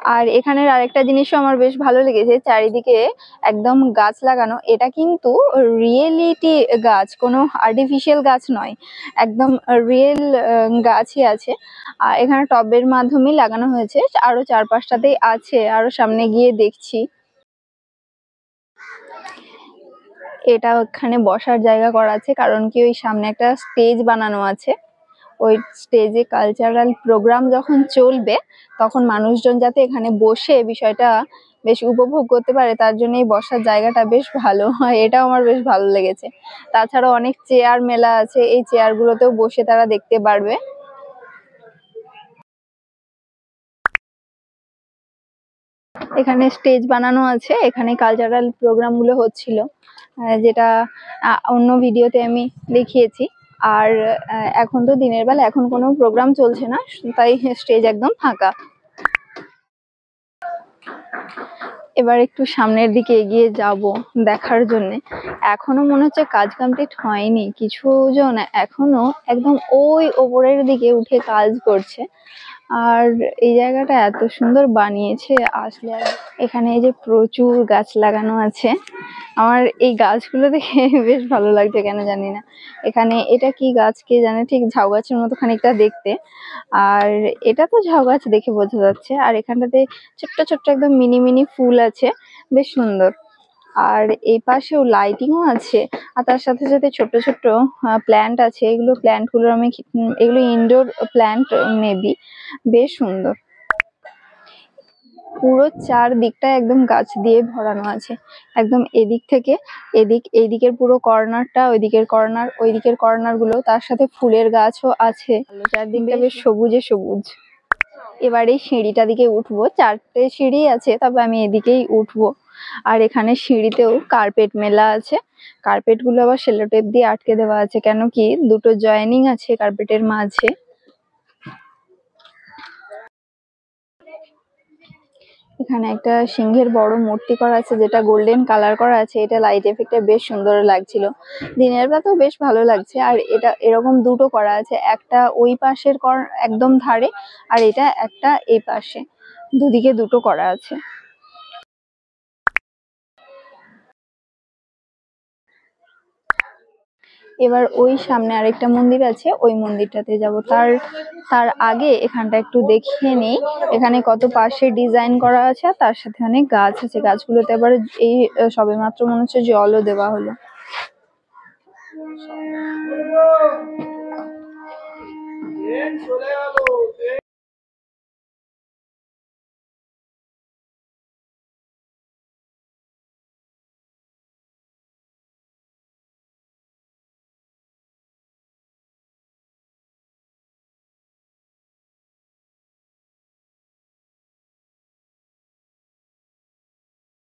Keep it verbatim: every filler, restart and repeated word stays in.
আর এখানের আরেকটা জিনিসও আমার বেশ ভালো লেগেছে, চারিদিকে একদম গাছ লাগানো। এটা কিন্তু রিয়েলিটি গাছ, কোনো আর্টিফিশিয়াল গাছ নয়, একদম রিয়েল গাছই আছে। আর এখানে টবের মাধ্যমেই লাগানো হয়েছে, আরো চার পাঁচটাতেই আছে, আরো সামনে গিয়ে দেখছি। এটা ওখানে বসার জায়গা করা আছে, কারণ কি ওই সামনে একটা স্টেজ বানানো আছে। ওই স্টেজে কালচারাল প্রোগ্রাম যখন চলবে তখন মানুষজন যাতে এখানে বসে বিষয়টা বেশ উপভোগ করতে পারে, তার জন্য এই বসার জায়গাটা বেশ ভালো হয়, এটাও আমার বেশ ভালো লেগেছে। তাছাড়া অনেক চেয়ার মেলা আছে, এই চেয়ার গুলোতেও বসে তারা দেখতে পারবে। এখানে স্টেজ বানানো আছে, এখানে কালচারাল প্রোগ্রাম গুলো হচ্ছিল, যেটা অন্য ভিডিওতে আমি দেখিয়েছি। আর এখন তো দিনের বেলা, এখন কোনো প্রোগ্রাম চলছে না, তাই স্টেজ একদম ফাঁকা। এবার একটু সামনের দিকে এগিয়ে যাব দেখার জন্য। এখনো মনে হচ্ছে কাজ কমপ্লিট হয়নি, কিছু জন এখনো একদম ওই ওপরের দিকে উঠে কাজ করছে। আর এই জায়গাটা এত সুন্দর বানিয়েছে, আসলে এখানে এই যে প্রচুর গাছ লাগানো আছে, আমার এই গাছগুলো দেখে বেশ ভালো লাগছে, কেন জানি না। এখানে এটা কি গাছ কে জানে, ঠিক ঝাউ গাছের মতো খানিকটা দেখতে, আর এটা তো ঝাউ গাছ দেখে বোঝা যাচ্ছে। আর এখানটাতে ছোট্ট ছোট্ট একদম মিনি মিনি ফুল আছে, বেশ সুন্দর। আর এই পাশেও লাইটিংও আছে, আর তার সাথে সাথে ছোট ছোট প্ল্যান্ট আছে। এগুলো প্ল্যান্ট গুলো আমি এগুলো ইনডোর প্ল্যান্ট মেবি, বেশ সুন্দর। পুরো চারদিকটা একদম গাছ দিয়ে ভরানো আছে, একদম এদিক থেকে এদিক, এইদিকের পুরো কর্নারটা, ওইদিকের কর্নার, ওইদিকের কর্নার গুলো, তার সাথে ফুলের গাছও আছে, চারদিকটা বেশ সবুজে সবুজ। এবার এই সিঁড়িটা দিকে উঠবো, চারটে সিঁড়ি আছে, তবে আমি এদিকেই উঠবো। আর এখানে সিঁড়িতেও কার্পেট মেলা আছে, কার্পেট গুলো আবার সেলোটেপ দিয়ে আটকে দেওয়া আছে, কেন কি দুটো জয়েনিং আছে কার্পেটের মাঝে। এখানে একটা সিংহের বড় মূর্তি করা আছে, যেটা গোল্ডেন কালার করা আছে, এটা লাইট এফেক্টে বেশ সুন্দর লাগছিল, দিনের বেলাতেও বেশ ভালো লাগছে। আর এটা এরকম দুটো করা আছে, একটা ওই পাশের কর একদম ধারে, আর এটা একটা এই পাশে, দুদিকে দুটো করা আছে। এবার ওই সামনে আরেকটা মন্দির আছে, ওই মন্দিরটাতে যাব। তার তার আগে এখানটা একটু দেখিয়ে নেই, এখানে কত পাশে ডিজাইন করা আছে, আর তার সাথে অনেক গাছ আছে। গাছগুলোতে আবার এই সবেমাত্র মনে হচ্ছে জলও দেওয়া হলো।